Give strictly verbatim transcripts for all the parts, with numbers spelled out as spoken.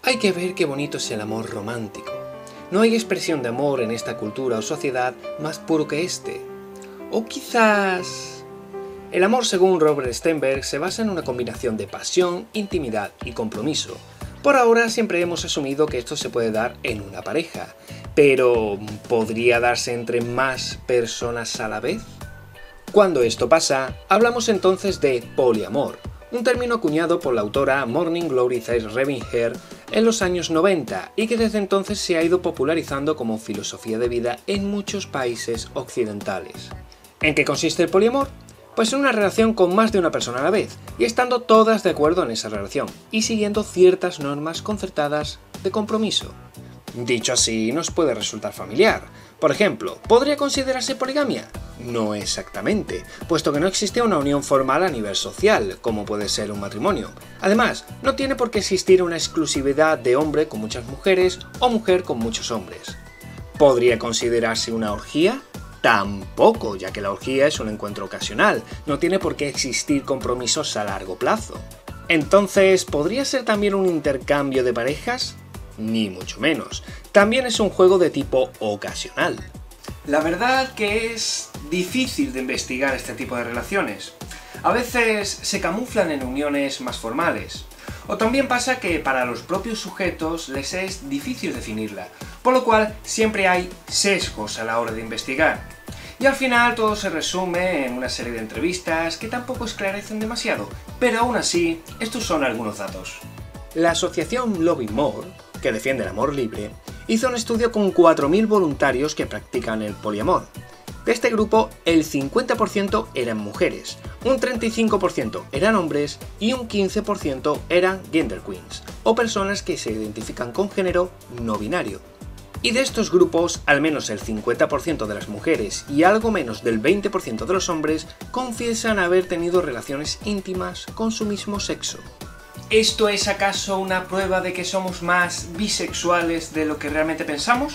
Hay que ver qué bonito es el amor romántico. No hay expresión de amor en esta cultura o sociedad más puro que este. O quizás... El amor, según Robert Sternberg, se basa en una combinación de pasión, intimidad y compromiso. Por ahora siempre hemos asumido que esto se puede dar en una pareja, pero ¿podría darse entre más personas a la vez? Cuando esto pasa, hablamos entonces de poliamor, un término acuñado por la autora Morning Glory Revinger en los años noventa y que desde entonces se ha ido popularizando como filosofía de vida en muchos países occidentales. ¿En qué consiste el poliamor? Pues en una relación con más de una persona a la vez, y estando todas de acuerdo en esa relación, y siguiendo ciertas normas concertadas de compromiso. Dicho así, nos puede resultar familiar. Por ejemplo, ¿podría considerarse poligamia? No exactamente, puesto que no existe una unión formal a nivel social, como puede ser un matrimonio. Además, no tiene por qué existir una exclusividad de hombre con muchas mujeres o mujer con muchos hombres. ¿Podría considerarse una orgía? Tampoco, ya que la orgía es un encuentro ocasional, no tiene por qué existir compromisos a largo plazo. Entonces, ¿podría ser también un intercambio de parejas? Ni mucho menos. También es un juego de tipo ocasional. La verdad que es difícil de investigar este tipo de relaciones. A veces se camuflan en uniones más formales. O también pasa que para los propios sujetos les es difícil definirla, por lo cual siempre hay sesgos a la hora de investigar. Y al final todo se resume en una serie de entrevistas que tampoco esclarecen demasiado, pero aún así, estos son algunos datos. La asociación Loving More, que defiende el amor libre, hizo un estudio con cuatro mil voluntarios que practican el poliamor. De este grupo, el cincuenta por ciento eran mujeres, un treinta y cinco por ciento eran hombres y un quince por ciento eran genderqueers, o personas que se identifican con género no binario. Y de estos grupos, al menos el cincuenta por ciento de las mujeres y algo menos del veinte por ciento de los hombres confiesan haber tenido relaciones íntimas con su mismo sexo. ¿Esto es acaso una prueba de que somos más bisexuales de lo que realmente pensamos?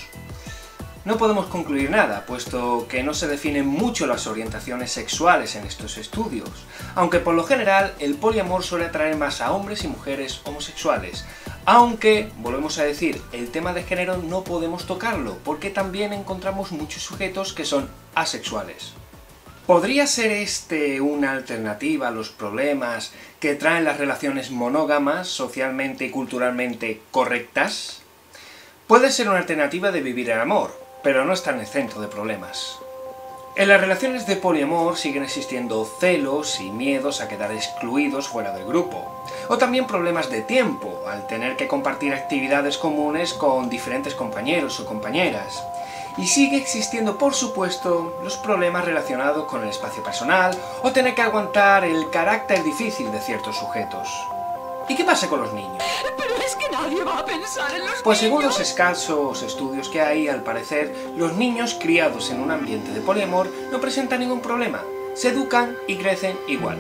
No podemos concluir nada, puesto que no se definen mucho las orientaciones sexuales en estos estudios, aunque por lo general el poliamor suele atraer más a hombres y mujeres homosexuales, aunque, volvemos a decir, el tema de género no podemos tocarlo, porque también encontramos muchos sujetos que son asexuales. ¿Podría ser este una alternativa a los problemas que traen las relaciones monógamas, socialmente y culturalmente correctas? Puede ser una alternativa de vivir el amor, pero no están exento de problemas. En las relaciones de poliamor siguen existiendo celos y miedos a quedar excluidos fuera del grupo, o también problemas de tiempo, al tener que compartir actividades comunes con diferentes compañeros o compañeras. Y sigue existiendo, por supuesto, los problemas relacionados con el espacio personal o tener que aguantar el carácter difícil de ciertos sujetos. ¿Y qué pasa con los niños? Pero es que nadie va a pensar en los Pues según niños. los escasos estudios que hay, al parecer, los niños criados en un ambiente de poliamor no presentan ningún problema. Se educan y crecen igual.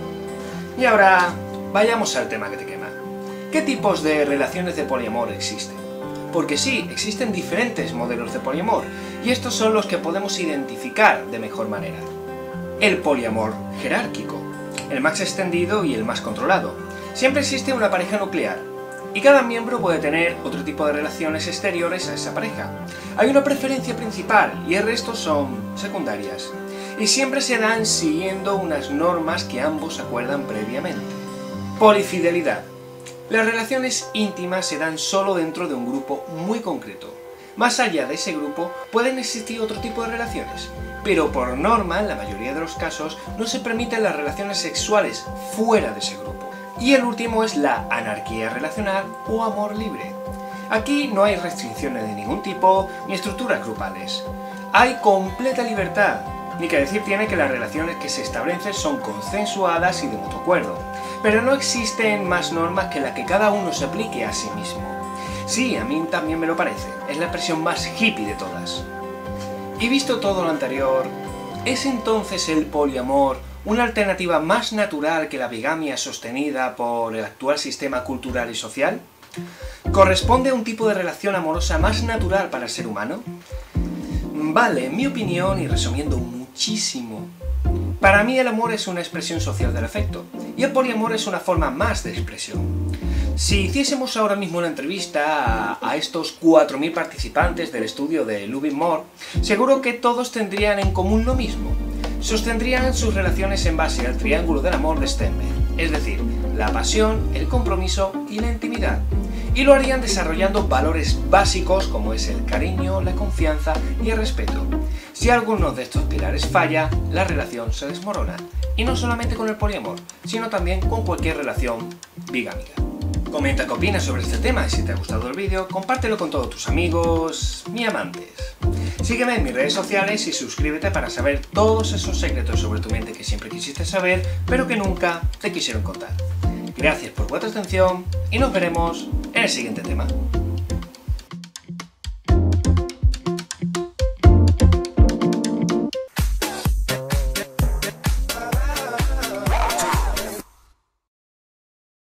Y ahora, vayamos al tema que te quema. ¿Qué tipos de relaciones de poliamor existen? Porque sí, existen diferentes modelos de poliamor, y estos son los que podemos identificar de mejor manera. El poliamor jerárquico, el más extendido y el más controlado. Siempre existe una pareja nuclear, y cada miembro puede tener otro tipo de relaciones exteriores a esa pareja. Hay una preferencia principal, y el resto son secundarias, y siempre se dan siguiendo unas normas que ambos acuerdan previamente. Polifidelidad. Las relaciones íntimas se dan solo dentro de un grupo muy concreto. Más allá de ese grupo pueden existir otro tipo de relaciones, pero por norma, en la mayoría de los casos, no se permiten las relaciones sexuales fuera de ese grupo. Y el último es la anarquía relacional o amor libre. Aquí no hay restricciones de ningún tipo ni estructuras grupales. Hay completa libertad, ni que decir tiene que las relaciones que se establecen son consensuadas y de mutuo acuerdo. Pero no existen más normas que las que cada uno se aplique a sí mismo. Sí, a mí también me lo parece, es la expresión más hippie de todas. Y visto todo lo anterior, ¿es entonces el poliamor una alternativa más natural que la bigamia sostenida por el actual sistema cultural y social? ¿Corresponde a un tipo de relación amorosa más natural para el ser humano? Vale, en mi opinión, y resumiendo muchísimo, para mí el amor es una expresión social del afecto, y el poliamor es una forma más de expresión. Si hiciésemos ahora mismo una entrevista a, a estos cuatro mil participantes del estudio de Loving More, seguro que todos tendrían en común lo mismo. Sostendrían sus relaciones en base al triángulo del amor de Stenberg, es decir, la pasión, el compromiso y la intimidad. Y lo harían desarrollando valores básicos como es el cariño, la confianza y el respeto. Si alguno de estos pilares falla, la relación se desmorona. Y no solamente con el poliamor, sino también con cualquier relación bigámica. Comenta qué opinas sobre este tema y si te ha gustado el vídeo, compártelo con todos tus amigos y amantes. Sígueme en mis redes sociales y suscríbete para saber todos esos secretos sobre tu mente que siempre quisiste saber, pero que nunca te quisieron contar. Gracias por vuestra atención y nos veremos en el siguiente tema.